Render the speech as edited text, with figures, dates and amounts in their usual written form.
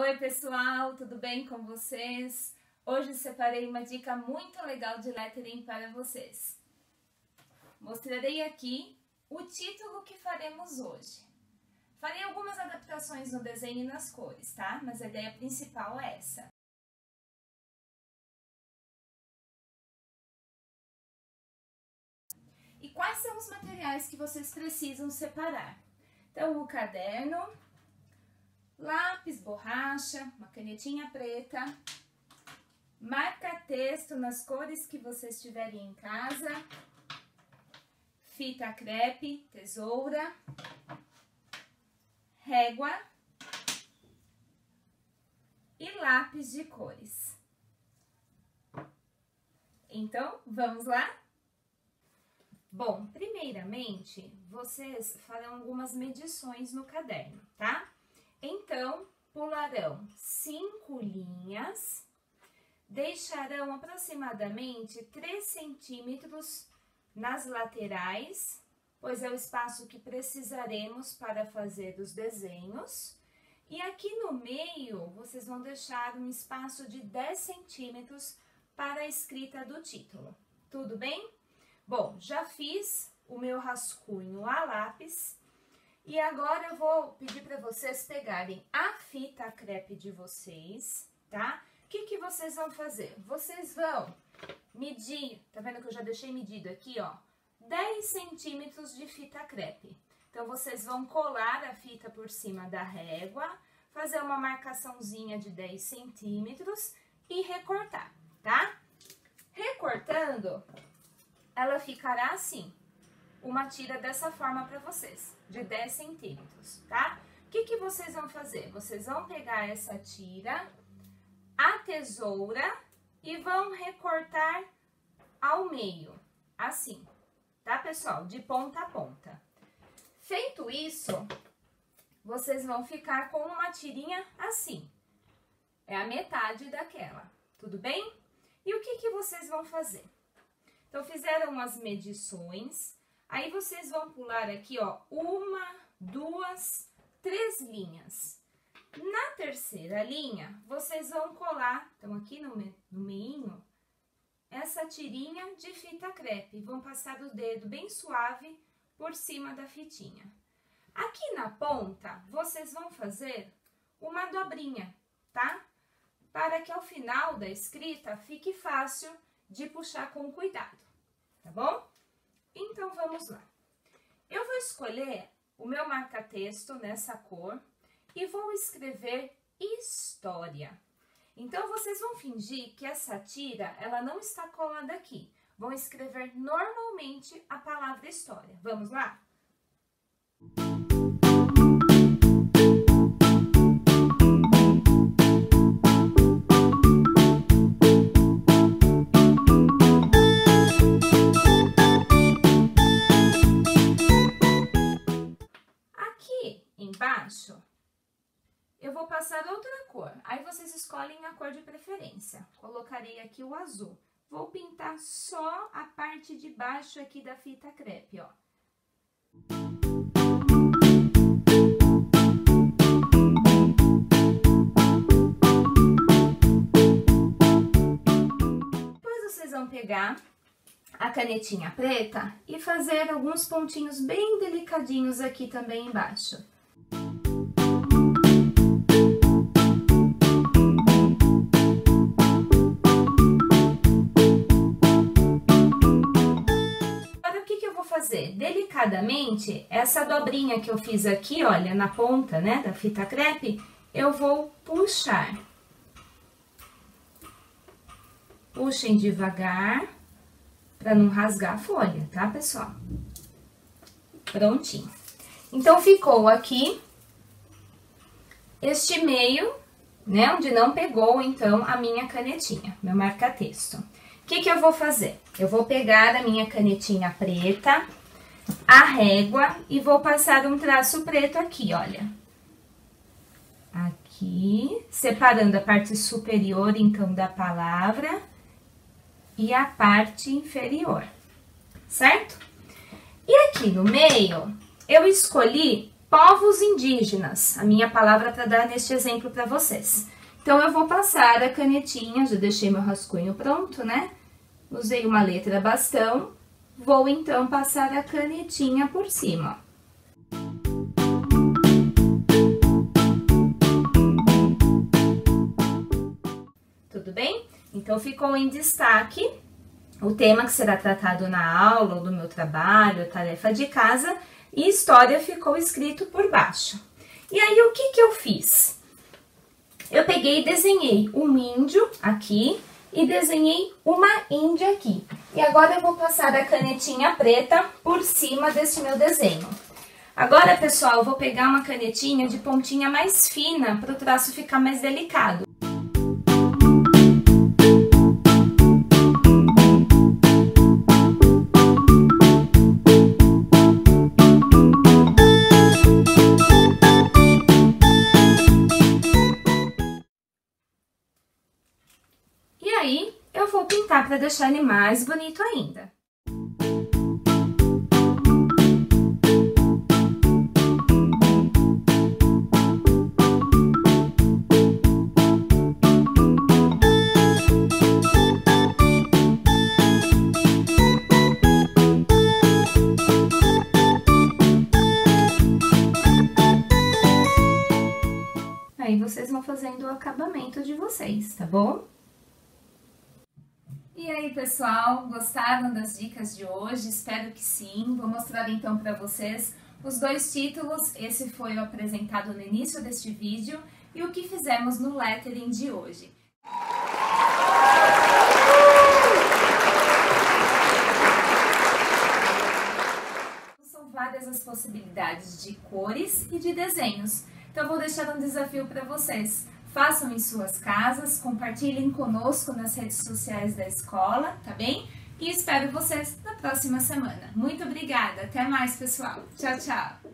Oi pessoal, tudo bem com vocês? Hoje separei uma dica muito legal de lettering para vocês. Mostrarei aqui o título que faremos hoje. Farei algumas adaptações no desenho e nas cores, tá? Mas a ideia principal é essa. E quais são os materiais que vocês precisam separar? Então, o caderno, lápis, borracha, uma canetinha preta, marca-texto nas cores que vocês tiverem em casa, fita crepe, tesoura, régua e lápis de cores. Então, vamos lá? Bom, primeiramente, vocês farão algumas medições no caderno, tá? Então, pularão 5 linhas, deixarão aproximadamente 3 centímetros nas laterais, pois é o espaço que precisaremos para fazer os desenhos. E aqui no meio, vocês vão deixar um espaço de 10 centímetros para a escrita do título. Tudo bem? Bom, já fiz o meu rascunho a lápis. E agora eu vou pedir para vocês pegarem a fita crepe de vocês, tá? O que vocês vão fazer? Vocês vão medir, tá vendo que eu já deixei medido aqui, ó, 10 centímetros de fita crepe. Então, vocês vão colar a fita por cima da régua, fazer uma marcaçãozinha de 10 centímetros e recortar, tá? Recortando, ela ficará assim. Uma tira dessa forma para vocês, de 10 centímetros, tá? O que vocês vão fazer? Vocês vão pegar essa tira, a tesoura e vão recortar ao meio, assim, tá, pessoal? De ponta a ponta. Feito isso, vocês vão ficar com uma tirinha assim, é a metade daquela, tudo bem? E o que vocês vão fazer? Então, fizeram as medições. Aí, vocês vão pular aqui, ó, 1, 2, 3 linhas. Na terceira linha, vocês vão colar, então, aqui no meinho, essa tirinha de fita crepe. Vão passar o dedo bem suave por cima da fitinha. Aqui na ponta, vocês vão fazer uma dobrinha, tá? Para que ao final da escrita fique fácil de puxar com cuidado, tá bom? Então, vamos lá. Eu vou escolher o meu marca-texto nessa cor e vou escrever história. Então, vocês vão fingir que essa tira, ela não está colada aqui. Vão escrever normalmente a palavra história. Vamos lá? Embaixo, eu vou passar outra cor, aí vocês escolhem a cor de preferência. Colocarei aqui o azul. Vou pintar só a parte de baixo aqui da fita crepe, ó. Depois vocês vão pegar a canetinha preta e fazer alguns pontinhos bem delicadinhos aqui também embaixo. Delicadamente, essa dobrinha que eu fiz aqui, olha, na ponta, né, da fita crepe, eu vou puxar. Puxem devagar, para não rasgar a folha, tá, pessoal? Prontinho. Então, ficou aqui este meio, né, onde não pegou, então, a minha canetinha, meu marca-texto. O que eu vou fazer? Eu vou pegar a minha canetinha preta, a régua e vou passar um traço preto aqui, olha. Aqui, separando a parte superior, então, da palavra e a parte inferior, certo? E aqui no meio, eu escolhi povos indígenas, a minha palavra para dar neste exemplo para vocês. Então, eu vou passar a canetinha, já deixei meu rascunho pronto, né? Usei uma letra bastão, vou então passar a canetinha por cima. Tudo bem? Então, ficou em destaque o tema que será tratado na aula, ou do meu trabalho, tarefa de casa, e história ficou escrito por baixo. E aí, o que eu fiz? Eu peguei e desenhei um índio aqui e desenhei uma índia aqui. E agora eu vou passar a canetinha preta por cima desse meu desenho. Agora, pessoal, eu vou pegar uma canetinha de pontinha mais fina para o traço ficar mais delicado. E aí, eu vou pintar para deixar ele mais bonito ainda. Aí vocês vão fazendo o acabamento de vocês, tá bom? E aí, pessoal, gostaram das dicas de hoje? Espero que sim. Vou mostrar então para vocês os dois títulos. Esse foi o apresentado no início deste vídeo e o que fizemos no lettering de hoje. São várias as possibilidades de cores e de desenhos. Então, vou deixar um desafio para vocês. Façam em suas casas, compartilhem conosco nas redes sociais da escola, tá bem? E espero vocês na próxima semana. Muito obrigada, até mais, pessoal. Tchau, tchau!